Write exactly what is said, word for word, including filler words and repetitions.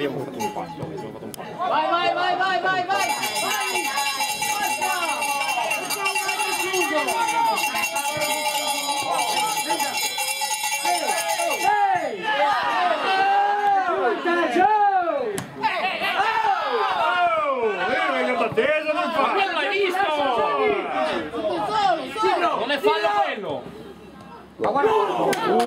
abbiamo fatto un patto, abbiamo fatto un patto. Vai, vai, vai, vai, vai, vai! Non è fallo quello! Ma guarda!